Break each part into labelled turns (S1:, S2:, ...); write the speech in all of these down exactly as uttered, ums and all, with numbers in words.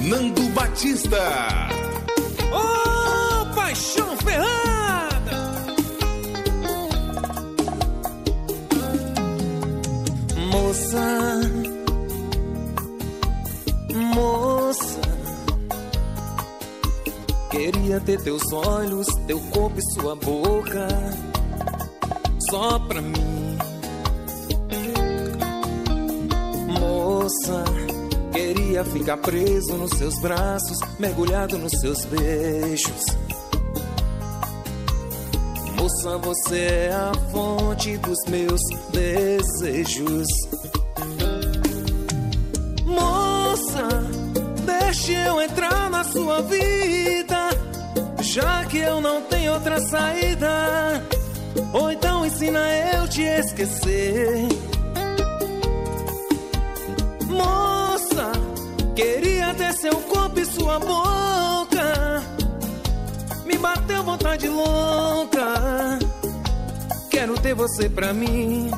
S1: Nando Batista.
S2: Ô, oh, paixão ferrada! Moça, moça, queria ter teus olhos, teu corpo e sua boca só pra mim. Moça, queria ficar preso nos seus braços, mergulhado nos seus beijos. Moça, você é a fonte dos meus desejos. Moça, deixe eu entrar na sua vida, já que eu não tenho outra saída. Ou então ensina eu te esquecer. Moça, queria ter seu corpo e sua boca, me bateu vontade louca. Quero ter você pra mim.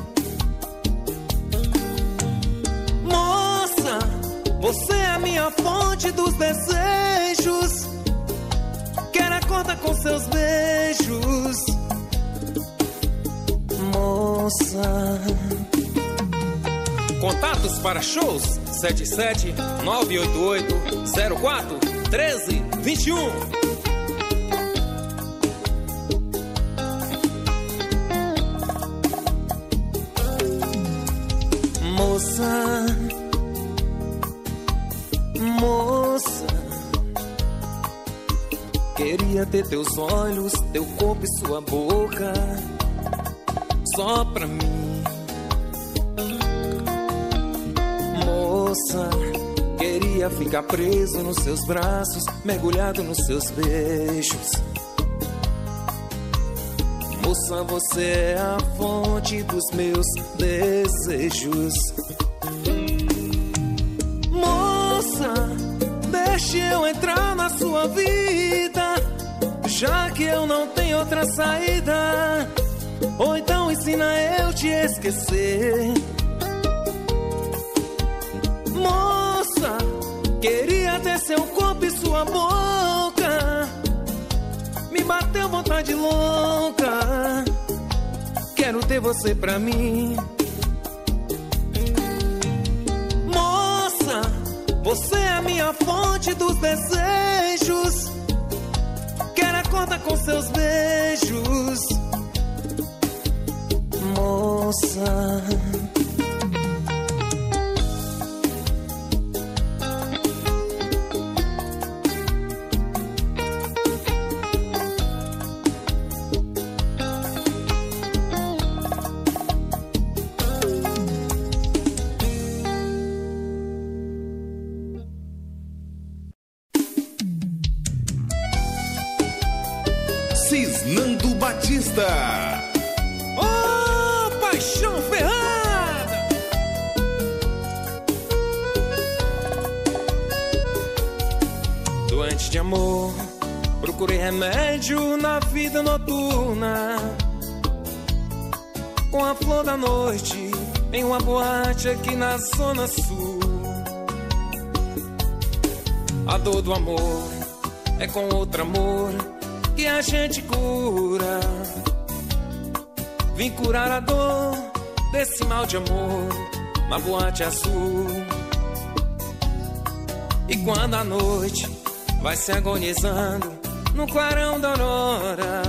S2: Moça, você é a minha fonte dos desejos. Quero acordar com seus beijos. Moça. Contatos para shows sete sete nove oito oito zero quatro um três dois um. Moça, moça, queria ter teus olhos, teu corpo e sua boca só pra mim. Moça, queria ficar preso nos seus braços, mergulhado nos seus beijos. Moça, você é a fonte dos meus desejos. Moça, deixe eu entrar na sua vida, já que eu não tenho outra saída. Ou então ensina eu te esquecer. Moça, queria ter seu corpo e sua boca, me bateu vontade louca. Quero ter você pra mim. Moça, você é a minha fonte dos desejos. Quero acordar com seus beijos. Moça.
S1: Cisnando Batista.
S2: Oh, paixão ferrada! Doente de amor, procurei remédio na vida noturna, com a flor da noite em uma boate aqui na zona sul. A dor do amor é com outro amor que a gente cura. Vim curar a dor desse mal de amor na boate azul. E quando a noite vai se agonizando no clarão da aurora,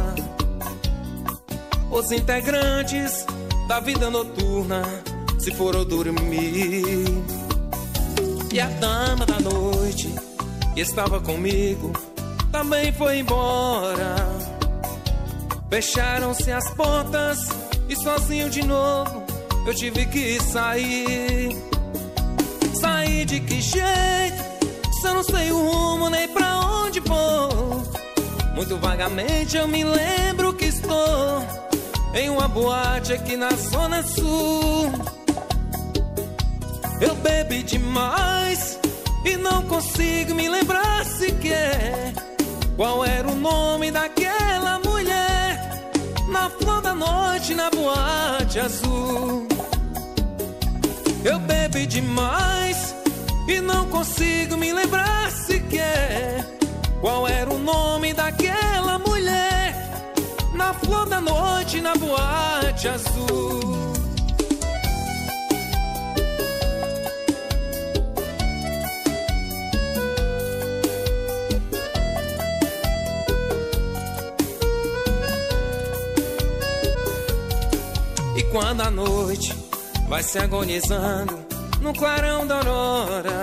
S2: os integrantes da vida noturna se foram dormir. E a dama da noite que estava comigo também foi embora. Fecharam-se as portas e sozinho de novo eu tive que sair. Sair de que jeito, se eu não sei o rumo nem pra onde vou? Muito vagamente eu me lembro que estou em uma boate aqui na zona sul. Eu bebi demais e não consigo me lembrar sequer qual era o nome daquela mulher na flor da noite na boate azul. Eu bebi demais e não consigo me lembrar sequer qual era o nome daquela mulher na flor da noite, na boate azul. E quando a noite vai se agonizando no clarão da aurora,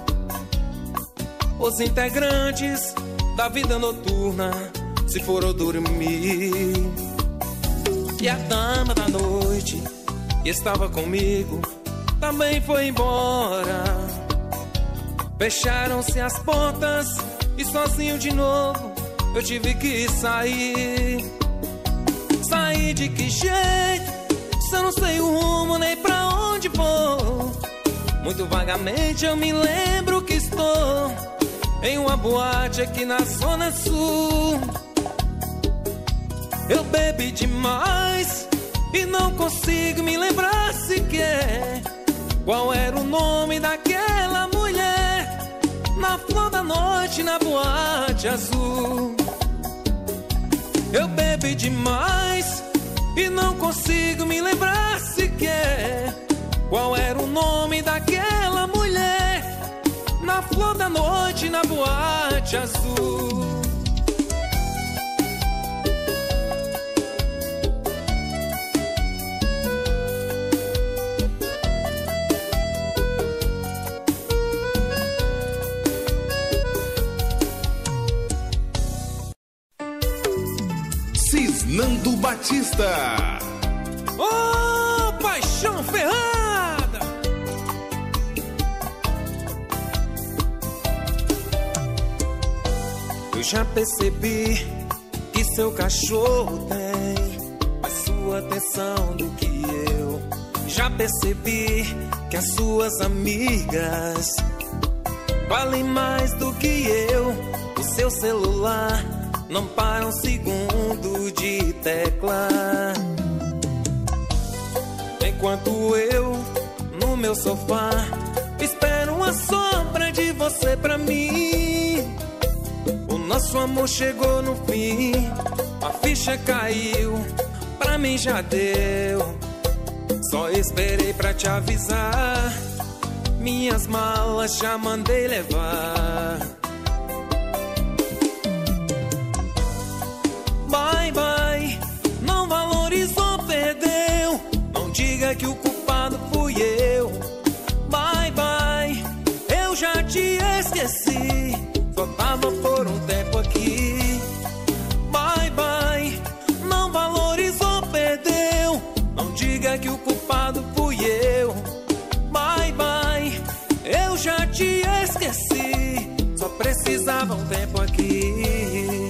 S2: os integrantes da vida noturna se foram dormir, e a dama da noite que estava comigo também foi embora. Fecharam-se as portas e sozinho de novo eu tive que sair. Sair de que jeito? Se eu não sei o rumo nem pra onde vou. Muito vagamente eu me lembro que estou em uma boate aqui na Zona Sul. Eu bebi demais e não consigo me lembrar sequer qual era o nome daquela mulher na flor da noite, na boate azul. Eu bebi demais e não consigo me lembrar sequer qual era o nome daquela mulher na flor da noite, na boate azul.
S1: Cisnando Batista.
S2: Ô, oh, paixão ferrada! Eu já percebi que seu cachorro tem mais sua atenção do que eu. Já percebi que as suas amigas valem mais do que eu. O seu celular não para um segundo de tecla, enquanto eu, no meu sofá, espero uma sombra de você pra mim. O nosso amor chegou no fim, a ficha caiu, pra mim já deu. Só esperei pra te avisar, minhas malas já mandei levar. Bye, bye, não valorizou, perdeu. Não diga que o culpado fui eu. Bye, bye, eu já te esqueci. Só tava por um tempo aqui. Bye, bye, não valorizou, perdeu. Não diga que o culpado fui eu. Bye, bye, eu já te esqueci. Só precisava um tempo aqui.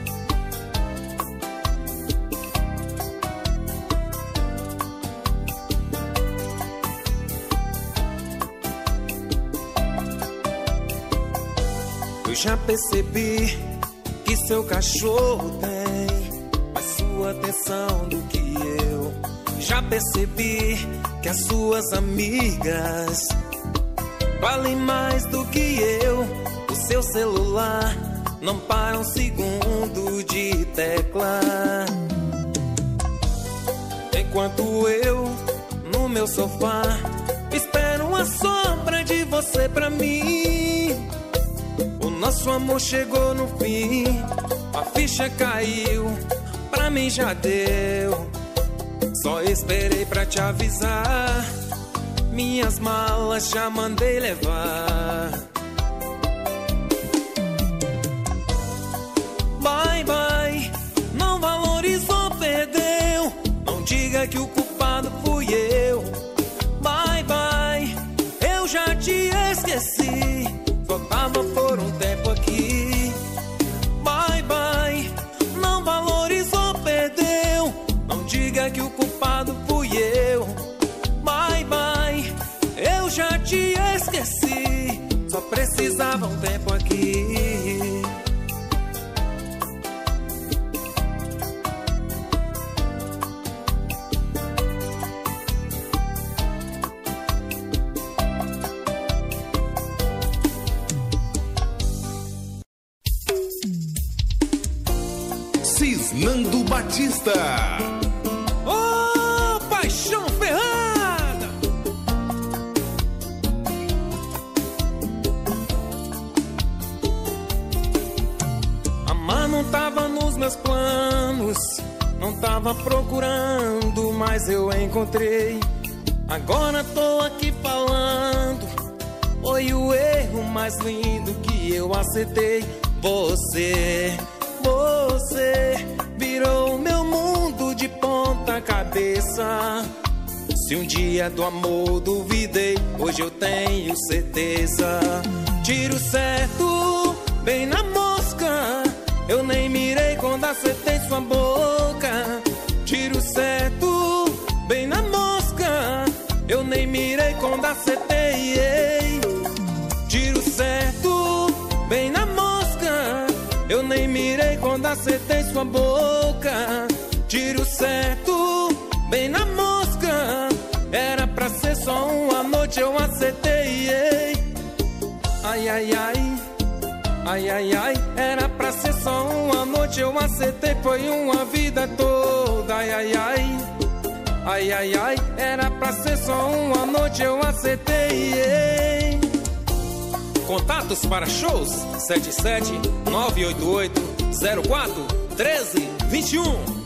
S2: Eu já percebi que seu cachorro tem mais sua atenção do que eu. Já percebi que as suas amigas valem mais do que eu. O seu celular não para um segundo de tecla, enquanto eu, no meu sofá, espero uma sombra de você pra mim. O nosso amor chegou no fim, a ficha caiu, pra mim já deu. Só esperei pra te avisar, minhas malas já mandei levar. Bye, bye, não valorizou, perdeu. Não diga que o culpado fui eu. Bye, bye, eu já te esqueci. Só tava por um tempo aqui. Bye, bye, não valorizou, perdeu. Não diga que o culpado fui eu. Bye, bye, eu já te esqueci. Só precisava um tempo aqui.
S1: Nando Batista.
S2: Ô, oh, paixão ferrada! Amar não tava nos meus planos, não tava procurando, mas eu encontrei. Agora tô aqui falando, foi o erro mais lindo que eu acertei. Você, você virou meu mundo de ponta cabeça. Se um dia do amor duvidei, hoje eu tenho certeza. Tiro certo, bem na mosca, eu nem mirei quando acertei sua boca. Tiro certo, bem na mosca, eu nem mirei quando acertei. Ei. Tiro certo, bem na mosca, eu nem mirei quando acertei sua boca. Tiro certo, bem na mosca, era pra ser só uma noite, eu acertei. Ei. Ai, ai, ai, ai, ai, ai, era pra ser só uma noite, eu acertei, foi uma vida toda. Ai, ai, ai, ai, ai, ai, era pra ser só uma noite, eu acertei. Ei. Contatos para shows sete sete nove oito oito zero quatro um três dois um.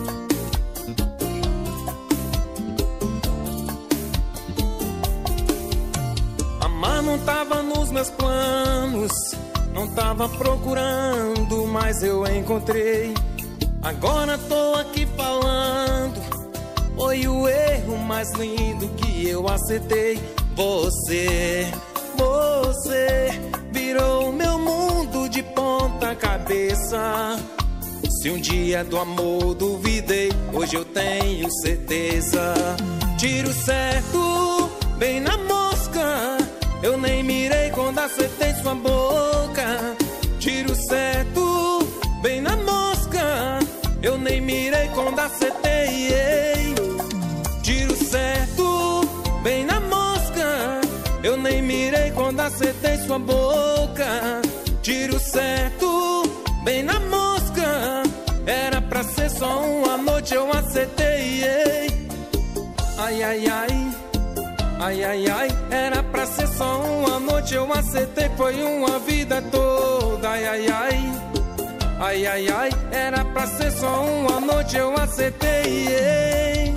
S2: Amar não tava nos meus planos, não tava procurando, mas eu encontrei. Agora tô aqui falando, foi o erro mais lindo que eu acertei. Você, você virou meu mundo de ponta cabeça. Se um dia do amor duvidei, hoje eu tenho certeza. Tiro certo, bem na mosca, eu nem mirei quando acertei sua boca. Tiro certo, bem na mosca, eu nem mirei quando acertei. Ei. Tiro certo, bem na mosca, eu nem mirei quando acertei sua boca. Tiro certo, bem na mosca, era pra ser só uma noite, eu acertei. Ei. Ai, ai, ai, ai, ai, ai, era pra ser só uma noite, eu acertei, foi uma vida toda. Ai, ai, ai, ai, ai, ai, era pra ser só uma noite, eu acertei. Ei.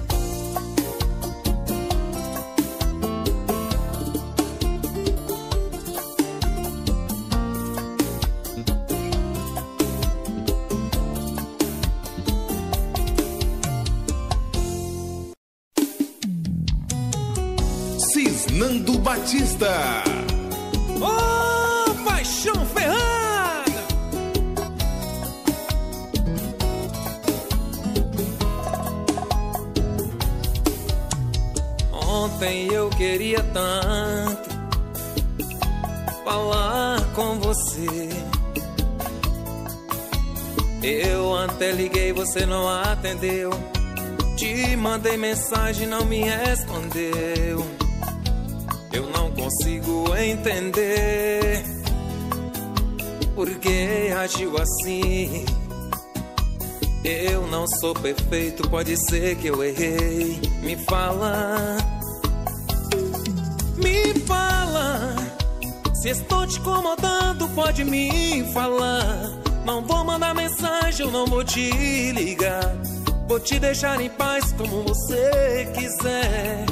S1: Nando Batista.
S2: Ô, oh, paixão ferrada! Ontem eu queria tanto falar com você. Eu até liguei, você não atendeu. Te mandei mensagem, não me respondeu. Eu não consigo entender por que agiu assim. Eu não sou perfeito, pode ser que eu errei. Me fala, me fala, se estou te incomodando, pode me falar. Não vou mandar mensagem, eu não vou te ligar. Vou te deixar em paz como você quiser.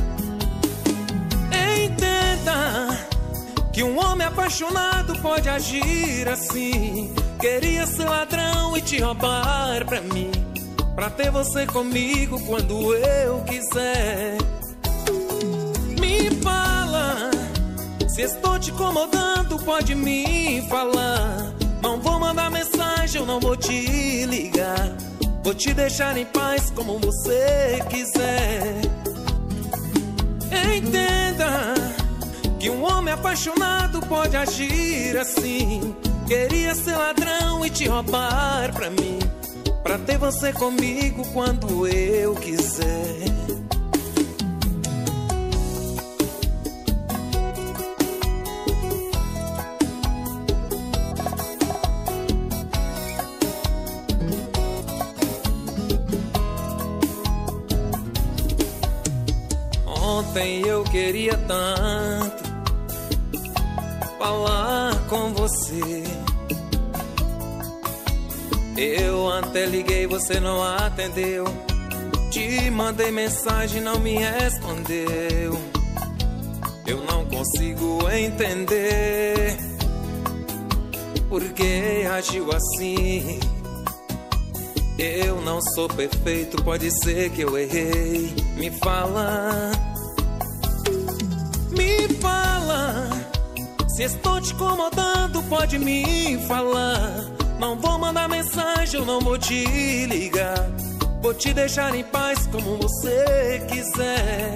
S2: Entenda que um homem apaixonado pode agir assim. Queria ser ladrão e te roubar pra mim, pra ter você comigo quando eu quiser. Me fala, se estou te incomodando, pode me falar. Não vou mandar mensagem, eu não vou te ligar. Vou te deixar em paz como você quiser. Entenda que um homem apaixonado pode agir assim. Queria ser ladrão e te roubar pra mim, pra ter você comigo quando eu quiser. Ontem eu queria tanto falar com você. Eu até liguei, você não atendeu. Te mandei mensagem, não me respondeu. Eu não consigo entender por que agiu assim. Eu não sou perfeito, pode ser que eu errei. Me fala, me fala. Se estou te incomodando, pode me falar. Não vou mandar mensagem, eu não vou te ligar. Vou te deixar em paz como você quiser.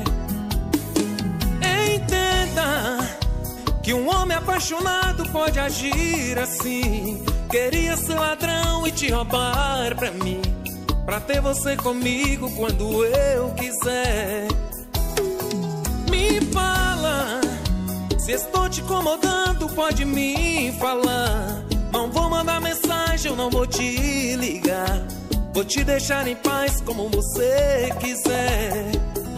S2: Entenda que um homem apaixonado pode agir assim. Queria ser ladrão e te roubar pra mim, pra ter você comigo quando eu quiser. Me fala, se estou te incomodando, pode me falar. Não vou mandar mensagem, eu não vou te ligar. Vou te deixar em paz como você quiser.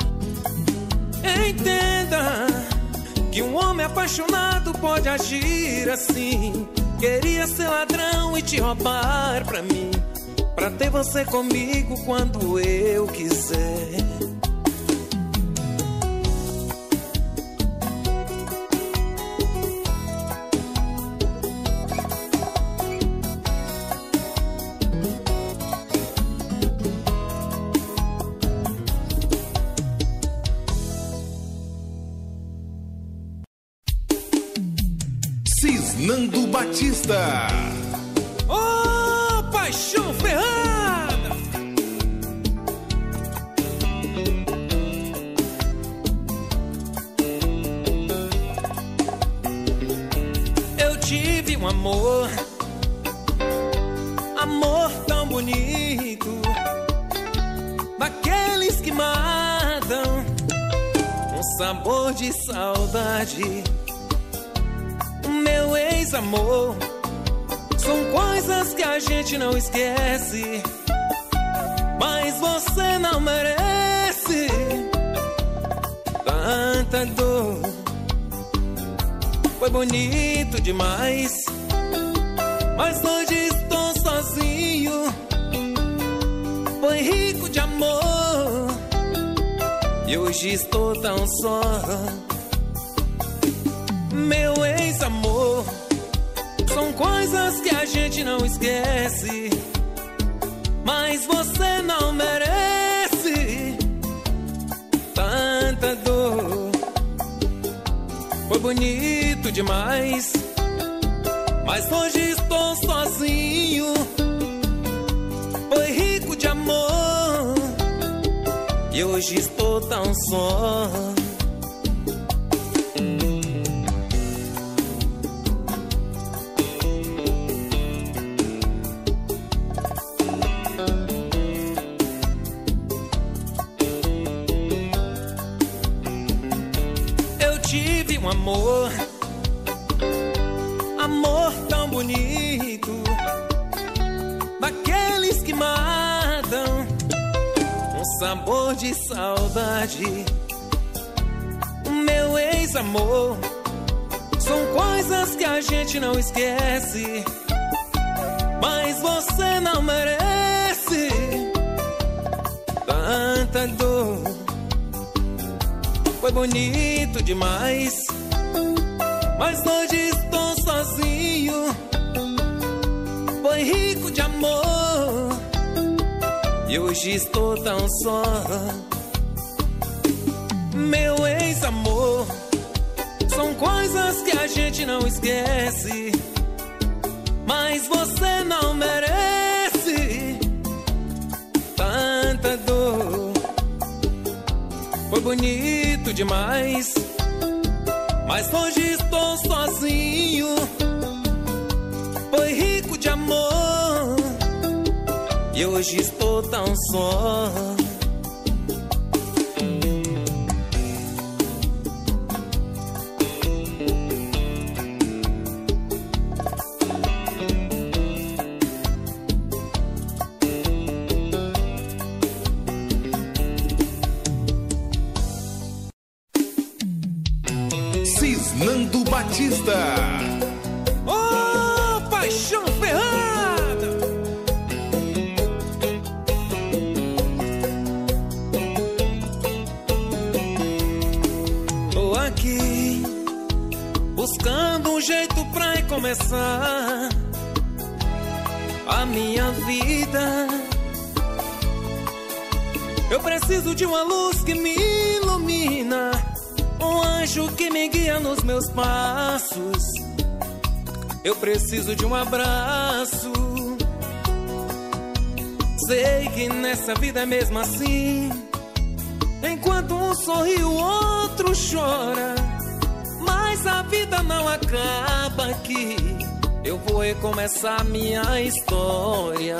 S2: Entenda que um homem apaixonado pode agir assim. Queria ser ladrão e te roubar pra mim, pra ter você comigo quando eu quiser.
S1: Cisnando Batista.
S2: Oh, paixão ferrada! Eu tive um amor, amor tão bonito, daqueles que matam, um sabor de saudade. Meu ex-amor, são coisas que a gente não esquece, mas você não merece tanta dor. Foi bonito demais, mas hoje estou sozinho. Foi rico de amor e hoje estou tão só. Meu ex-amor, são coisas que a gente não esquece, mas você não merece tanta dor. Foi bonito demais, mas hoje estou sozinho. Foi rico de amor e hoje estou tão só. Tive um amor, amor tão bonito, daqueles que matam, um sabor de saudade. Meu ex-amor, são coisas que a gente não esquece, mas você não merece tanta dor. Foi bonito demais, mas hoje estou sozinho. Foi rico de amor e hoje estou tão só. Meu ex-amor, são coisas que a gente não esquece, mas você não merece tanta dor. Foi bonito demais, mas hoje estou sozinho. Foi rico de amor e hoje estou tão só.
S1: Cisnando Batista.
S2: Oh, paixão ferrada! Tô aqui buscando um jeito pra recomeçar a minha vida. Eu preciso de uma luz que me ilumina, um anjo que me guia nos meus passos. Eu preciso de um abraço. Sei que nessa vida é mesmo assim, enquanto um sorri o outro chora, mas a vida não acaba aqui. Eu vou recomeçar minha história.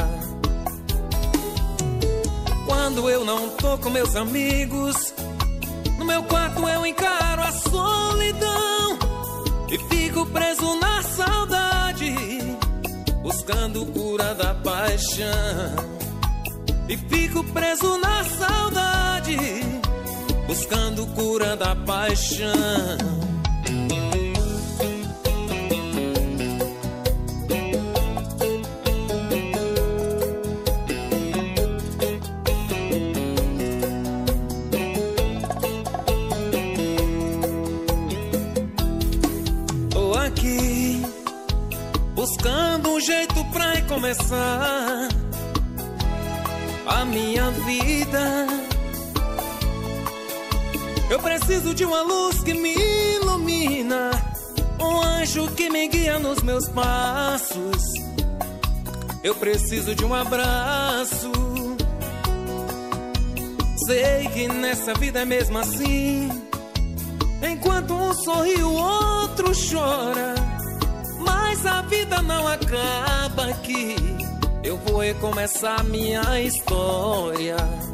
S2: Quando eu não tô com meus amigos, no meu quarto eu encaro a solidão e fico preso na saudade, buscando cura da paixão. E fico preso na saudade, buscando cura da paixão. Buscando um jeito pra recomeçar a minha vida. Eu preciso de uma luz que me ilumina, um anjo que me guia nos meus passos. Eu preciso de um abraço. Sei que nessa vida é mesmo assim, enquanto um sorri o outro chora, mas a vida não acaba aqui. Eu vou recomeçar minha história.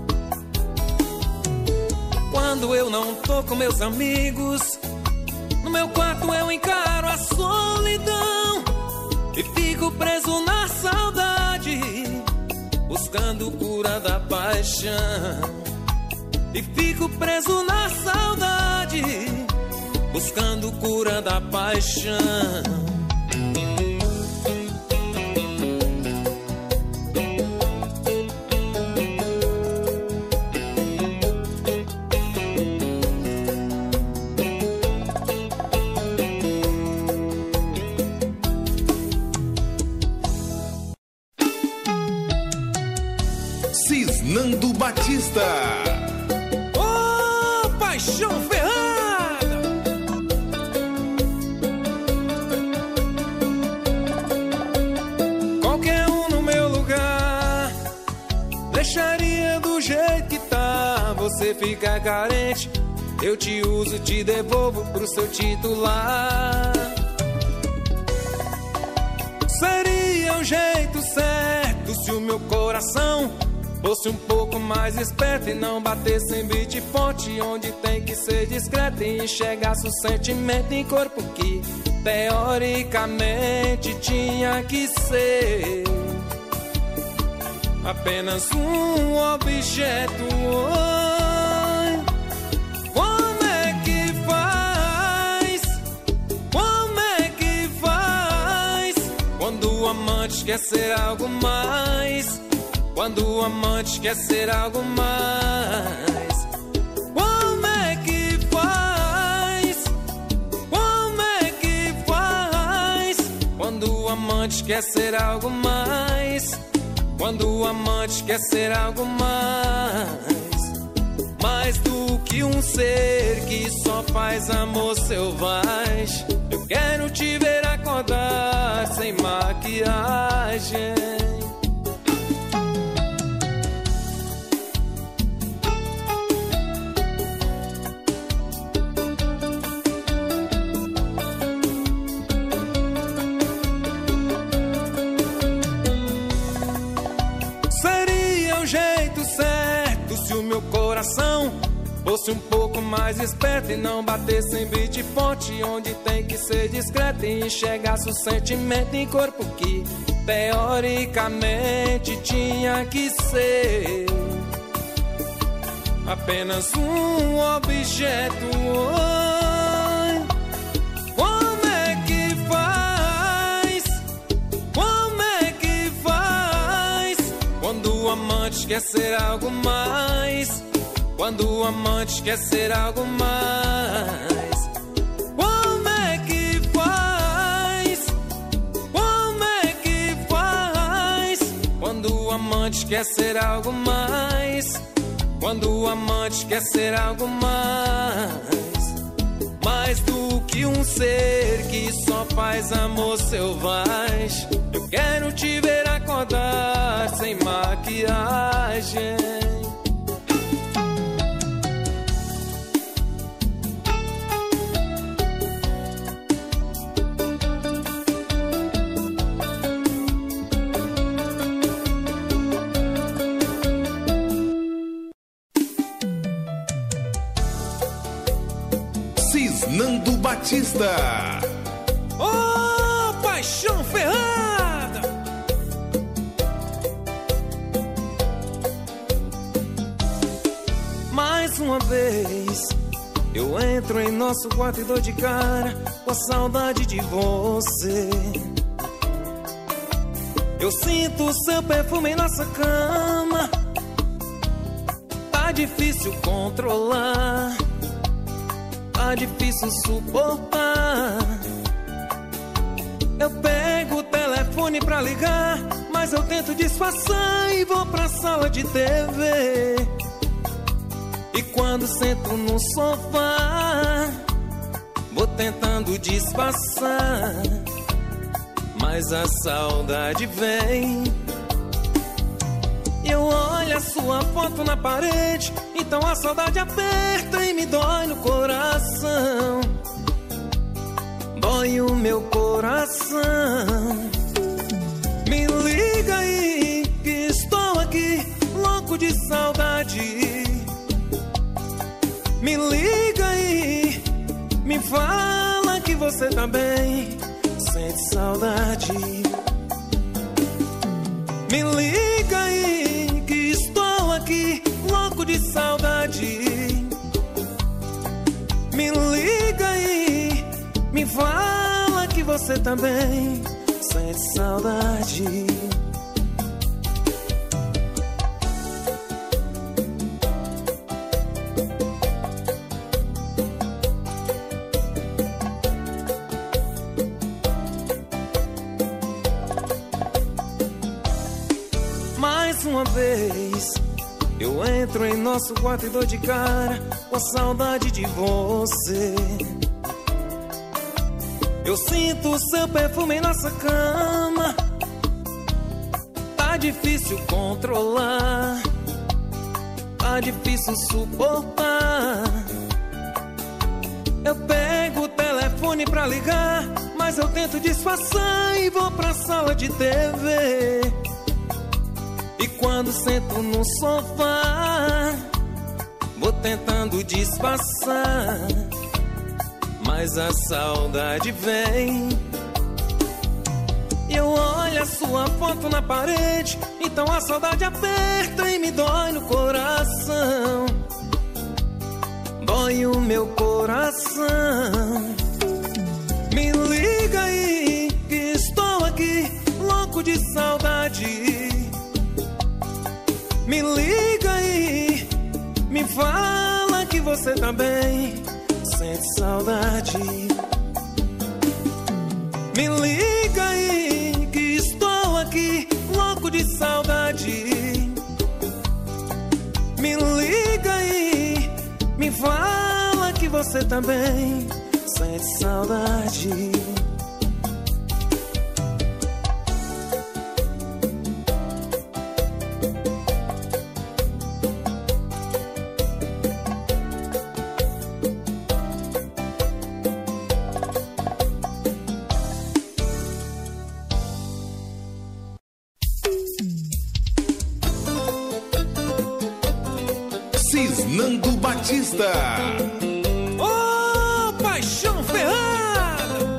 S2: Quando eu não tô com meus amigos, no meu quarto eu encaro a solidão e fico preso na saudade, buscando cura da paixão. E fico preso na saudade, buscando cura da paixão.
S1: Cisnando Batista.
S2: Oh, paixão ferrada! Qualquer um no meu lugar deixaria do jeito que tá. Você fica carente, eu te uso, te devolvo pro seu titular. Seria o jeito certo se o meu coração fosse um pouco mais esperto e não batesse em beat forte, onde tem que ser discreto e enxergasse o sentimento em corpo que teoricamente tinha que ser apenas um objeto. Oi, como é que faz? Como é que faz quando o amante quer ser algo mais? Quando o amante quer ser algo mais, como é que faz? Como é que faz? Quando o amante quer ser algo mais, quando o amante quer ser algo mais, mais do que um ser que só faz amor selvagem. Eu quero te ver acordar sem maquiagem. Fosse um pouco mais esperto e não batesse em beat forte, onde tem que ser discreto e enxergasse o sentimento em corpo que teoricamente tinha que ser apenas um objeto. Oi, amante quer ser algo mais, quando o amante quer ser algo mais, como é que faz? Como é que faz? Quando o amante quer ser algo mais, quando o amante quer ser algo mais, mais do que um ser que só faz amor selvagem. Eu quero te ver acordar sem maquiagem.
S1: Cisnando Batista.
S2: Oh, paixão ferrada! Mais uma vez eu entro em nosso quarto e dou de cara com a saudade de você. Eu sinto o seu perfume em nossa cama. Tá difícil controlar, tá difícil suportar. Eu pego o telefone pra ligar, mas eu tento disfarçar e vou pra sala de T V. E quando sento no sofá, vou tentando disfarçar, mas a saudade vem. Eu olho a sua foto na parede, então a saudade aperta e me dói no coração. Dói o meu coração. Me liga aí, que estou aqui, louco de saudade. Me liga aí, me fala que você também sente saudade. Me liga aí, que estou aqui, louco de saudade. Me liga aí, me fala que você também sente saudade. Mais uma vez eu entro em nosso quarto e dou de cara com a saudade de você. Eu sinto o seu perfume em nossa cama. Tá difícil controlar, tá difícil suportar. Eu pego o telefone pra ligar, mas eu tento disfarçar e vou pra sala de T V. E quando sento no sofá, vou tentando disfarçar, mas a saudade vem. E eu olho a sua foto na parede, então a saudade aperta e me dói no coração. Dói o meu coração. Me liga aí, que estou aqui, louco de saudade. Me liga aí, me fala que você também sente saudade. Me liga aí, que estou aqui, louco de saudade. Me liga aí, me fala que você também sente saudade.
S1: Cisnando Batista.
S2: Oh, paixão ferrada!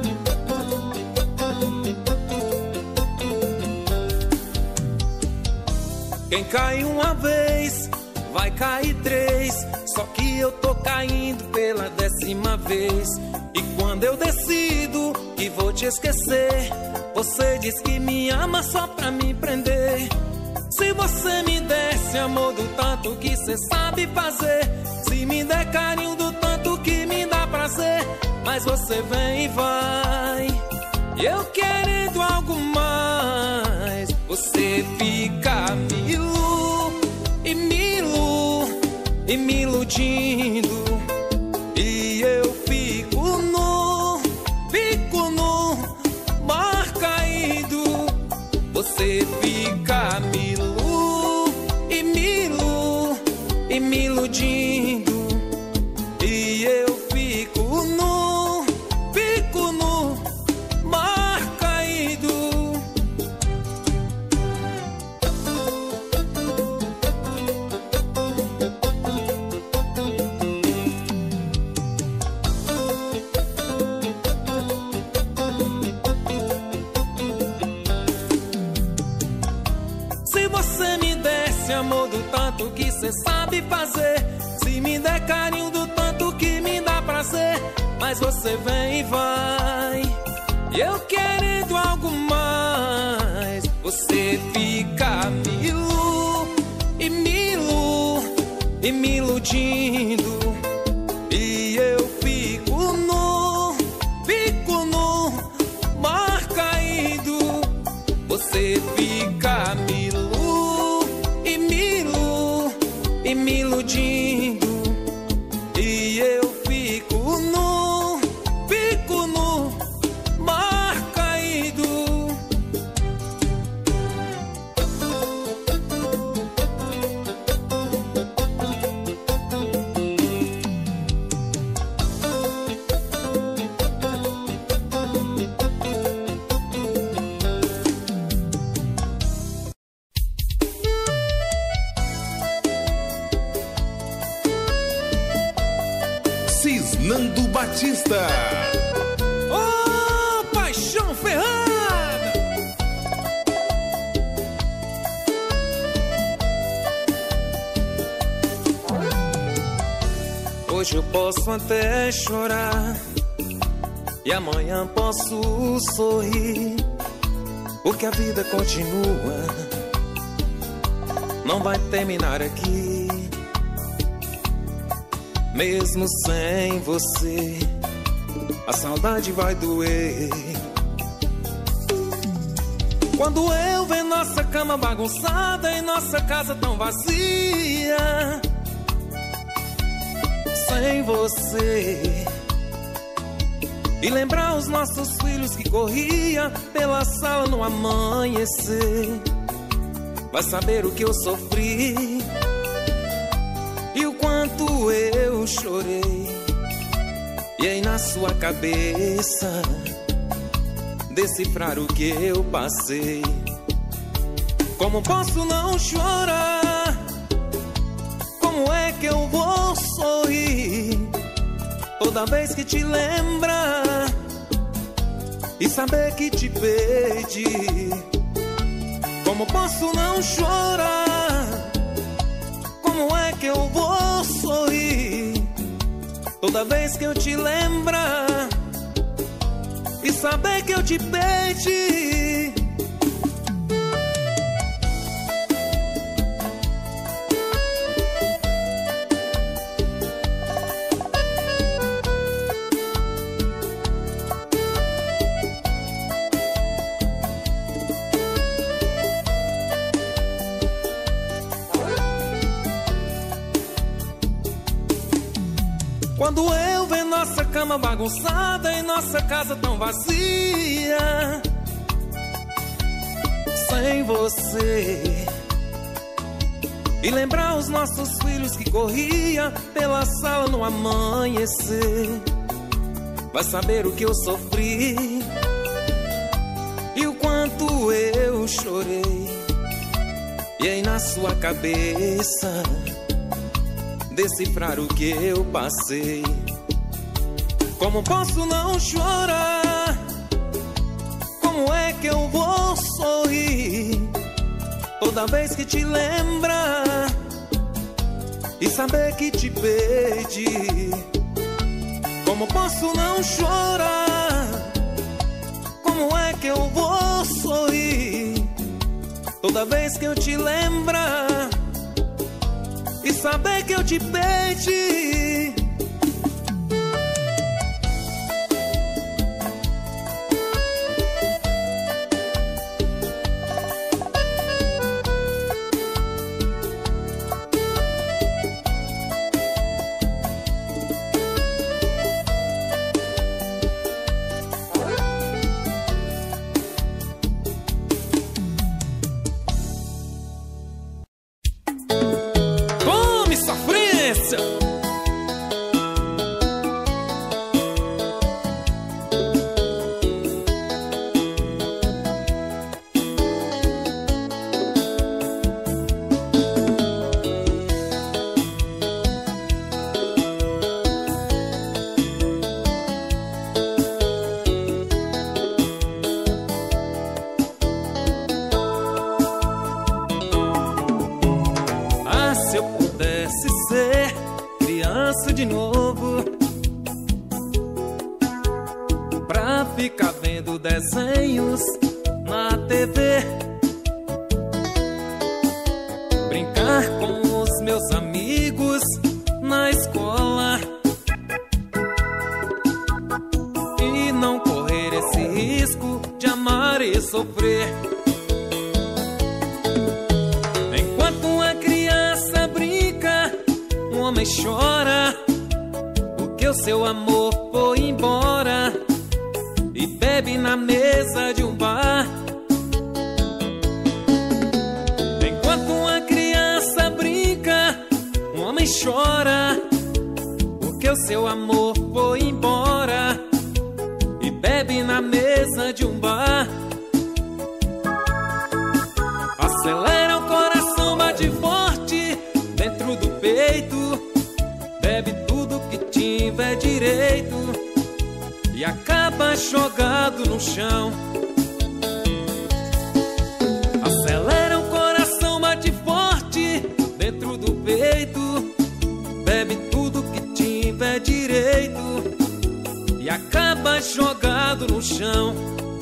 S2: Quem cai uma vez, vai cair três. Só que eu tô caindo pela décima vez. E quando eu decido que vou te esquecer, você diz que me ama só pra me prender. Se você me desse amor do tanto que cê sabe fazer, se me der carinho do tanto que me dá prazer, mas você vem e vai, e eu querendo algo mais, você fica milo e milo e me iludindo, e eu fico nu, fico nu, mar caído. Você fica milo e milo e me iludindo, e eu fico nu, fico nu, mar caído. Amor do tanto que cê sabe fazer, se me der carinho do tanto que me dá prazer, mas você vem e vai, e eu querendo algo mais, você fica milo e milo e me iludindo, e eu fico nu, fico nu, mar caído. Você fica milo e me iludindo, e eu fico nu, fico nu, mar caído.
S1: Cisnando Batista.
S2: Oh, paixão ferrada! Hoje eu posso até chorar, e amanhã posso sorrir, porque a vida continua, não vai terminar aqui. Mesmo sem você, a saudade vai doer. Quando eu ver nossa cama bagunçada e nossa casa tão vazia, sem você, e lembrar os nossos filhos que corria pela sala no amanhecer, vai saber o que eu sofri e o quanto eu chorei. E aí na sua cabeça decifrar o que eu passei. Como posso não chorar? Como é que eu vou sorrir toda vez que te lembrar e saber que te perdi? Como posso não chorar? Como é que eu vou sorrir toda vez que eu te lembrar e saber que eu te perdi? Quando eu ver nossa cama bagunçada e nossa casa tão vazia, sem você, e lembrar os nossos filhos que corria pela sala no amanhecer, vai saber o que eu sofri e o quanto eu chorei. E aí na sua cabeça decifrar o que eu passei. Como posso não chorar? Como é que eu vou sorrir toda vez que te lembrar e saber que te perdi? Como posso não chorar? Como é que eu vou sorrir toda vez que eu te lembrar e saber que eu te perdi. De novo, pra ficar vendo desenhos na T V, brincar com os meus amigos na escola e não correr esse risco de amar e sofrer. Enquanto uma criança brinca, um homem chora, o seu amor foi embora e bebe na mesa de um bar. Enquanto uma criança brinca, um homem chora, porque o seu amor foi embora e bebe na mesa de um bar. Acelera o coração, bate forte dentro do peito, bebe tudo que tiver direito e acaba jogado no chão. Acelera o coração, bate forte dentro do peito, bebe tudo que tiver direito e acaba jogado no chão.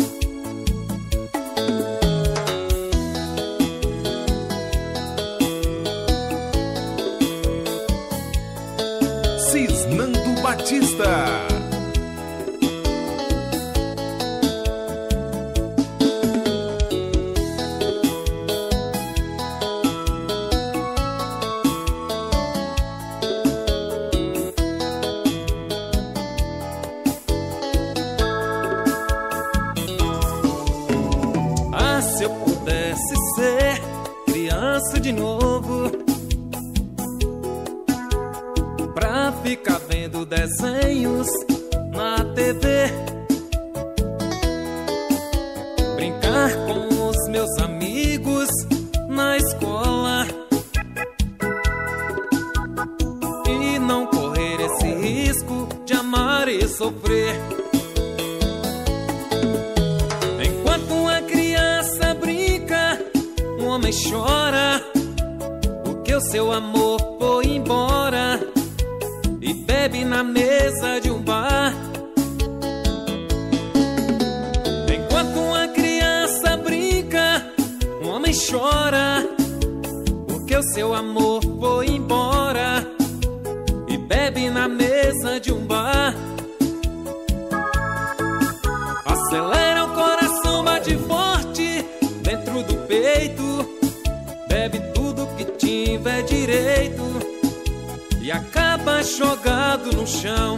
S1: Cisnando Batista.
S2: Ah, se eu pudesse ser criança de novo, pra ficar vendo desenhos na T V, brincar com os meus amigos na escola e não correr esse risco de amar e sofrer. Enquanto uma criança brinca, um homem chora, porque o seu amor foi embora e bebe na mesa de um bar. Enquanto uma criança brinca, um homem chora, porque o seu amor foi embora e bebe na mesa de um bar. Acelera o coração, bate forte dentro do peito, bebe tudo que tiver direito e acaba jogado no chão.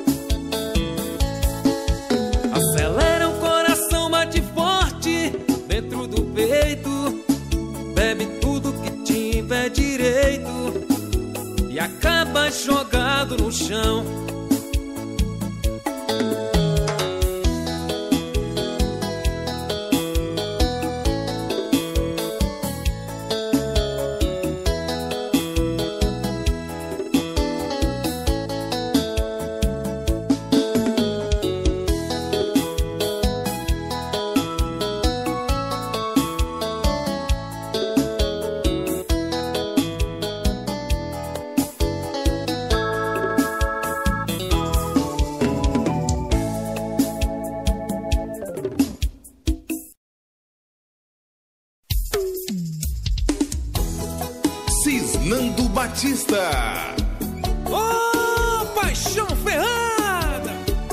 S2: Acelera o coração, bate forte dentro do peito, bebe tudo que tiver direito e acaba jogado no chão.
S1: Batista.
S2: Ô, oh, paixão ferrada!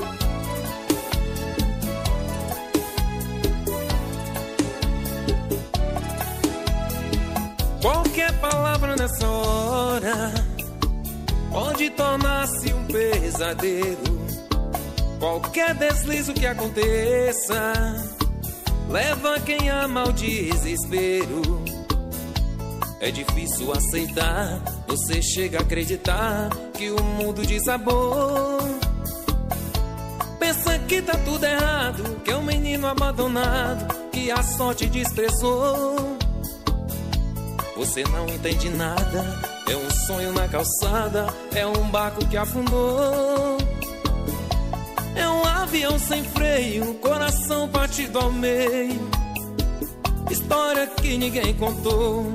S2: Qualquer palavra nessa hora pode tornar-se um pesadelo. Qualquer deslize que aconteça leva quem ama ao desespero. É difícil aceitar, você chega a acreditar que o mundo desabou. Pensa que tá tudo errado, que é um menino abandonado, que a sorte desprezou. Você não entende nada, é um sonho na calçada, é um barco que afundou. É um avião sem freio, coração partido ao meio, história que ninguém contou.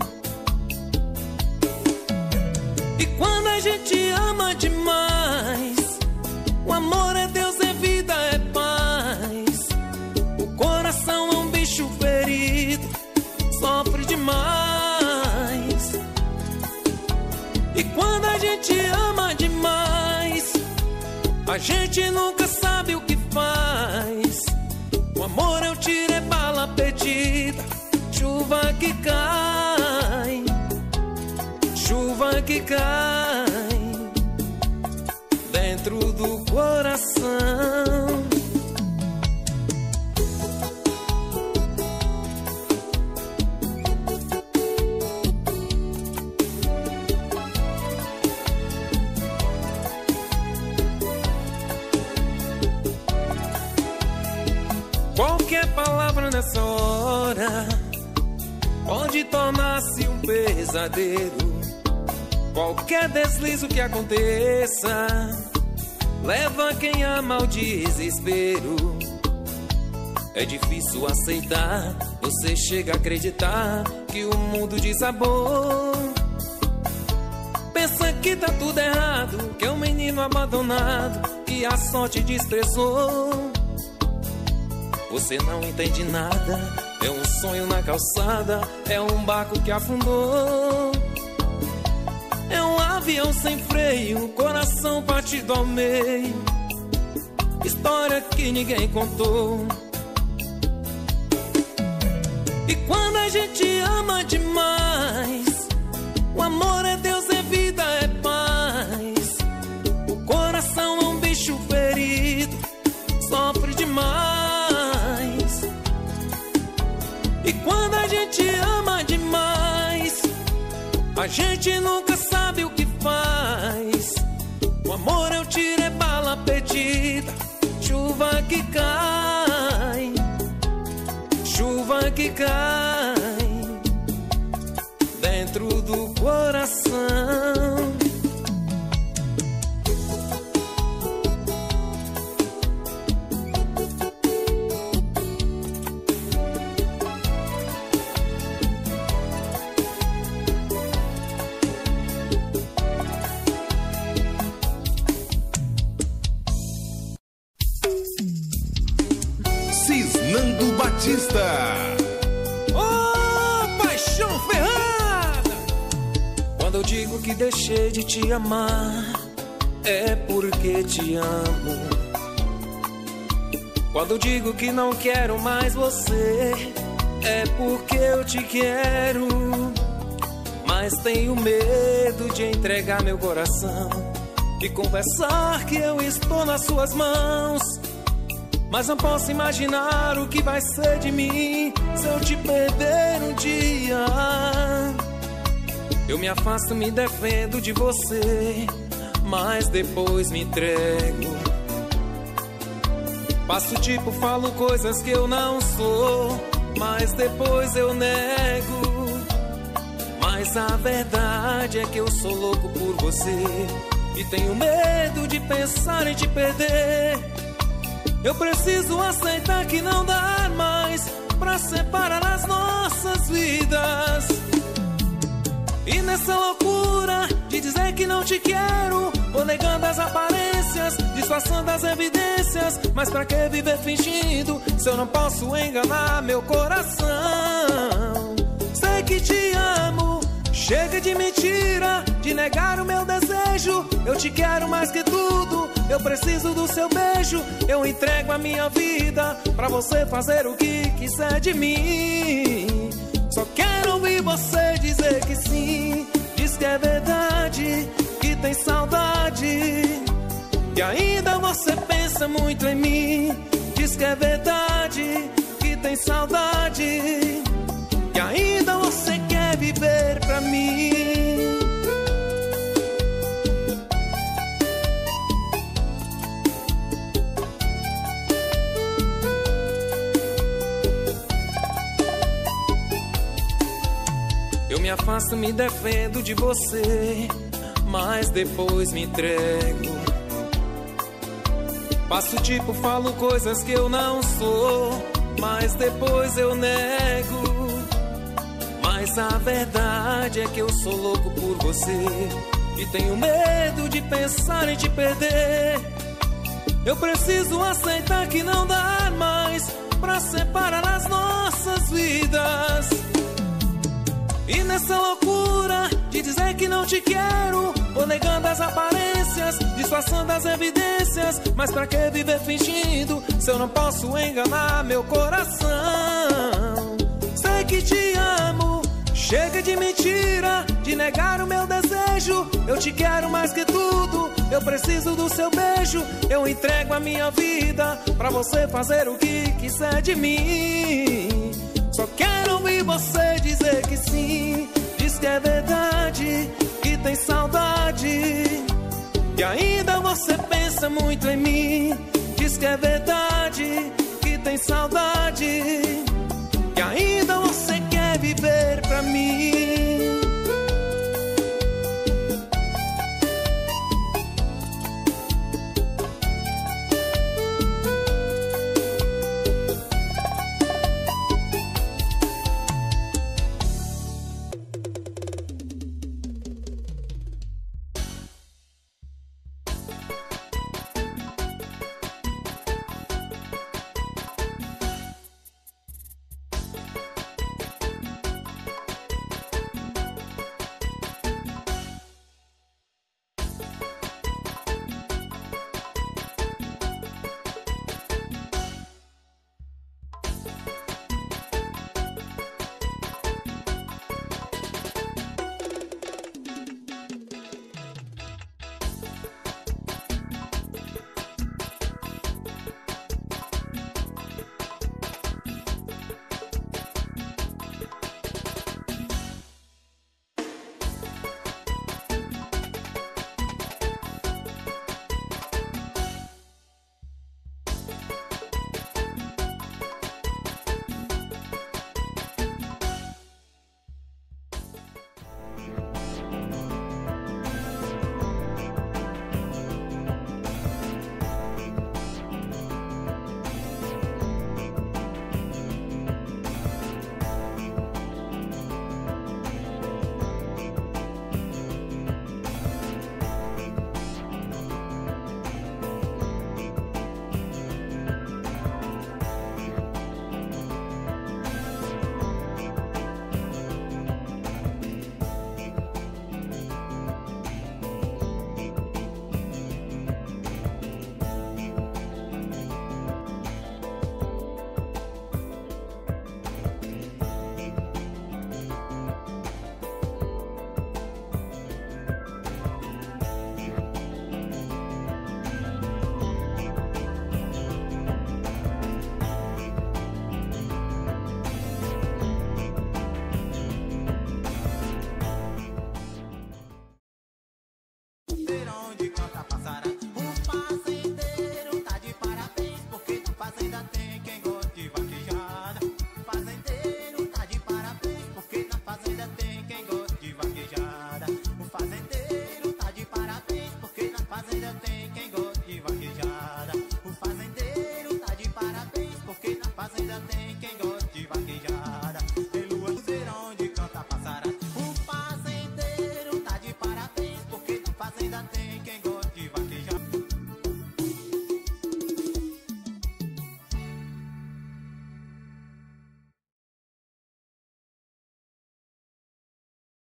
S2: E quando a gente ama demais, o amor é Deus, é vida, é paz. O coração é um bicho ferido, sofre demais. E quando a gente ama demais, a gente nunca sabe o que faz. O amor é um tiro, é bala perdida, chuva que cai, chuva que cai dentro do coração. Qualquer palavra nessa hora pode tornar-se um pesadelo. Qualquer deslize que aconteça leva quem ama ao desespero. É difícil aceitar, você chega a acreditar que o mundo desabou. Pensa que tá tudo errado, que é um menino abandonado, que a sorte desprezou. Você não entende nada, é um sonho na calçada, é um barco que afundou. É um avião sem freio, coração partido ao meio, história que ninguém contou. E quando a gente ama demais, o amor é Deus, é vida, é paz. O coração é um bicho ferido, sofre demais. E quando a gente ama demais, a gente nunca sabe o que faz. O amor é um tiro, é bala perdida, chuva que cai, chuva que cai dentro do coração.
S1: Batista.
S2: Oh, paixão ferrada! Quando eu digo que deixei de te amar, é porque te amo. Quando eu digo que não quero mais você, é porque eu te quero. Mas tenho medo de entregar meu coração e confessar que eu estou nas suas mãos. Mas não posso imaginar o que vai ser de mim se eu te perder um dia. Eu me afasto, me defendo de você, mas depois me entrego. Faço tipo, falo coisas que eu não sou, mas depois eu nego. Mas a verdade é que eu sou louco por você e tenho medo de pensar em te perder. Eu preciso aceitar que não dá mais pra separar as nossas vidas. E nessa loucura de dizer que não te quero, vou negando as aparências, disfarçando as evidências. Mas pra que viver fingindo se eu não posso enganar meu coração? Sei que te amo, Chega de mentira, de negar o meu desejo. Eu te quero mais que tudo, eu preciso do seu beijo. Eu entrego a minha vida pra você fazer o que quiser de mim. Só quero ouvir você dizer que sim. Diz que é verdade, que tem saudade, e ainda você pensa muito em mim. Diz que é verdade, que tem saudade, e ainda você quer viver pra mim. Eu me afasto, me defendo de você, mas depois me entrego. Passo tipo, falo coisas que eu não sou, mas depois eu nego. Mas a verdade é que eu sou louco por você e tenho medo de pensar em te perder. Eu preciso aceitar que não dá mais pra separar as nossas vidas. E nessa loucura de dizer que não te quero, vou negando as aparências, disfarçando as evidências. Mas pra que viver fingindo se eu não posso enganar meu coração? Sei que te amo, chega de mentira, de negar o meu desejo. Eu te quero mais que tudo, eu preciso do seu beijo. Eu entrego a minha vida pra você fazer o que quiser de mim. Só quero ouvir você dizer que sim. Diz que é verdade, que tem saudade, e ainda você pensa muito em mim. Diz que é verdade, que tem saudade,